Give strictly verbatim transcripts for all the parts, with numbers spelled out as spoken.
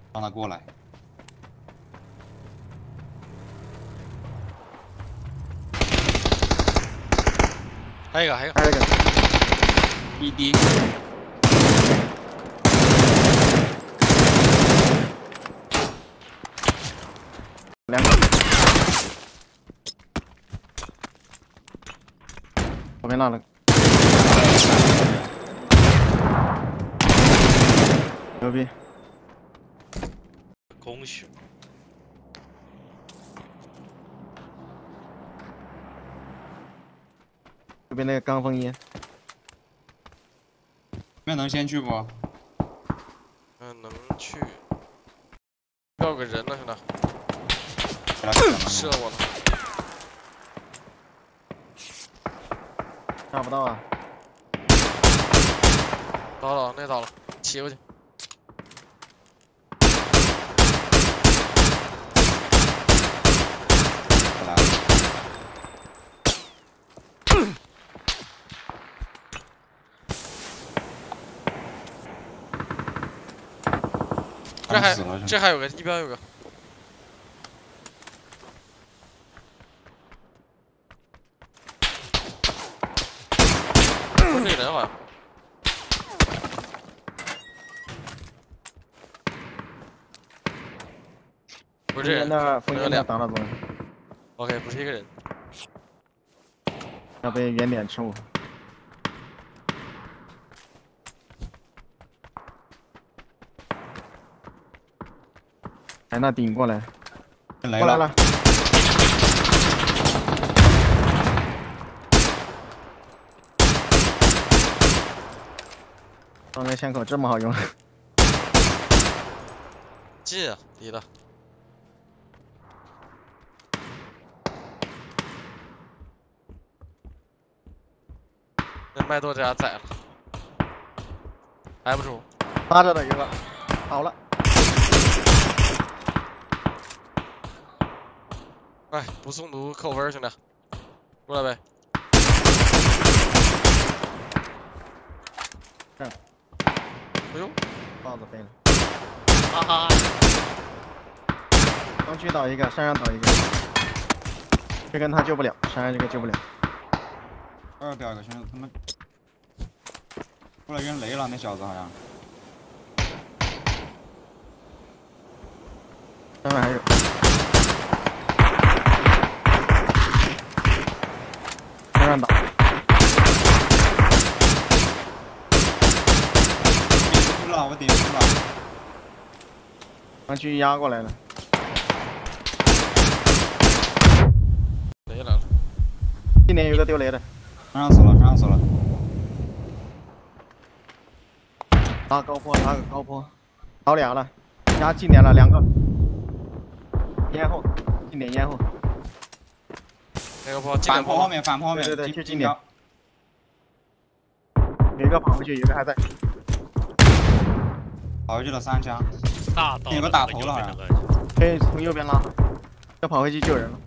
让他过来。 还有一个，还有还有一个。 一滴。 两个。左边那了。牛逼！ 空虚。 右边那个钢风烟。 那能先去不？ 嗯，能去。要个人了，兄弟。射我了。 看不到啊。 倒了，那倒了，骑过去。 来。 这还这还有个，一边有个。不是这个人好像。不是这人。 那风烟那打到中。 OK， 不是一个人。 要被圆点吃我。哎，那顶过来， 过来了。双根枪口这么好用？ 近啊，离的。那麦多这家宰了，挨不住。 拉着的一个，好了。 哎，不送毒扣分，兄弟，过来呗。 嗯。 哎呦， 豹子飞了。 哈哈。 东区倒一个，山上倒一个。这根他救不了，山上这个救不了。 二掉一个，兄弟，他们过来扔雷了，那小子好像。 山上还有。山上打。 顶不住了，我顶不住了。 东区压过来了。 雷来了。 今年有个丢雷的。 山上死了，山上死了。 拉高坡，拉个高坡，倒俩了，压近点了，两个。烟后，近点烟后。 那个坡， 反坡后面，反坡后面， 对对对， 就近点。有一个跑回去，有一个还在。 跑回去了三枪。 大刀。 有个打头了好像。 可以从右边拉，要跑回去救人了。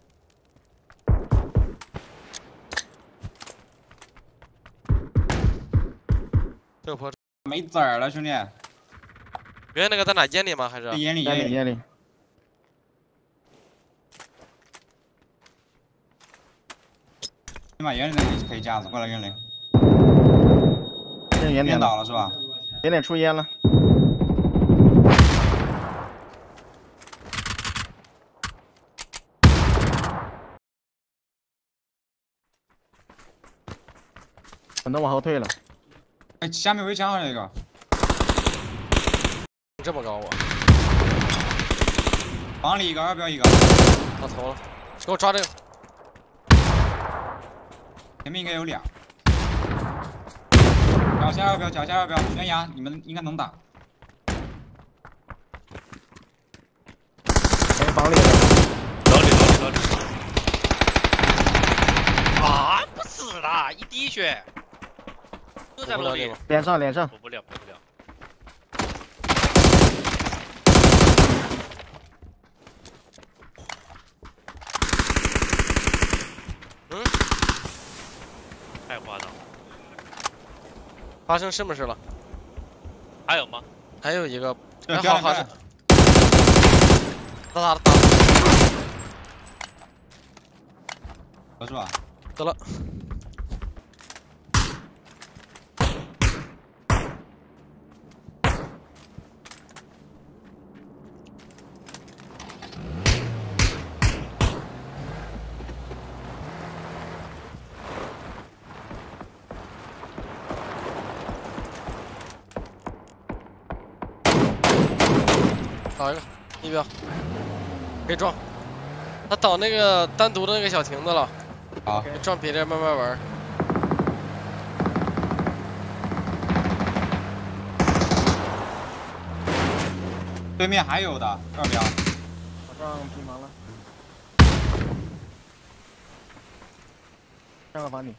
这个坡没子儿了，兄弟。 原来那个在哪？烟里吗？还是？ 烟里， 烟里，烟里。 你把烟里的可以架子过来扔雷。 这烟点倒了是吧？ 烟点出烟了。很多往后退了。 哎，下面围墙还有一个。 这么高我。 房里一个，二标一个。 他投了，给我抓这个。 前面应该有俩。脚下二标，脚下二标，悬崖，你们应该能打。 哎，房里。 楼里，楼里，楼里。啊，不死了，一滴血。就在楼里。 脸上，脸上。 补不了，补不了。 嗯。 太夸张了。 发生什么事了？ 还有吗？ 还有一个。 哎， 好好像打打打， 不是吧？ 得了。倒一个，一标，可以撞。他倒那个单独的那个小亭子了， 好， 你撞别的慢慢玩。 对面还有的二标， 我上平房了，上个房顶。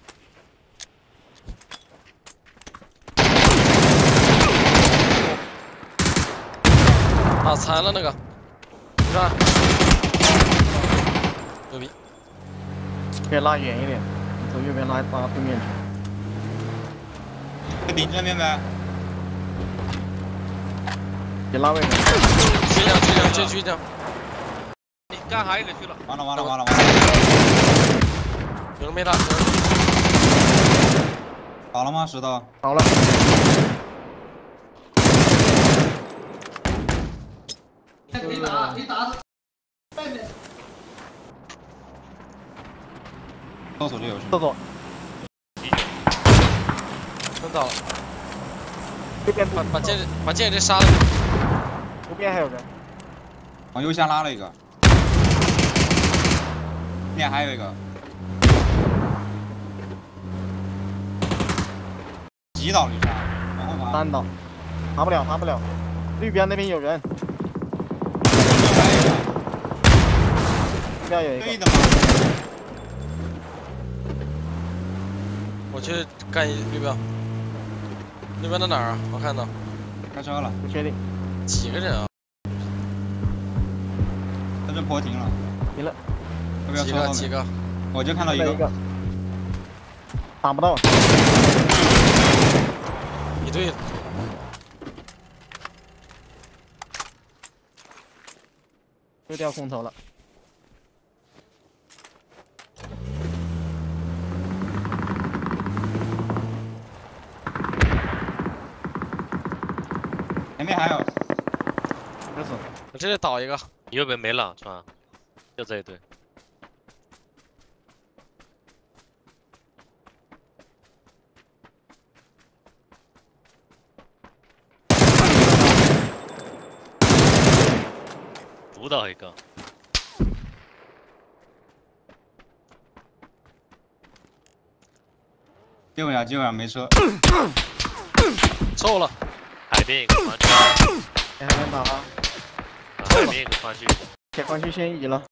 打残了那个，你看，牛逼！ 可以拉远一点，你从右边拉到对面去。 在顶正面呗。 别拉位置。 这样这样这局这样， 你干啥也得去了。 完了完了完了完了！ 有人没打， 倒了吗？石头？ 好了。 你打，你打外面。 搜索这有事。 厕所。 真倒了。 这边把把剑把剑这杀了。 右边还有人。 往右下拉了一个。面还有一个。击倒绿沙，往后爬。 单倒，爬不了，爬不了。绿边那边有人。 这边有一个。 对的吗？ 我去干一绿标。绿标在哪儿啊？我看到。 开车了。 不确定。 几个人啊？ 在这坡停了。 停了。 要不要车后面？ 几个几个？ 我就看到一个。 一个。打不到。 一队。 又掉空投了。 前面还有。 不是。 我这里倒一个。 你右边没了是吧？就这一队。补倒一个。 救我呀！救我呀！没车。 臭了。 海边一个团区。 海边打了。 海边一个团区。 铁矿区先移了。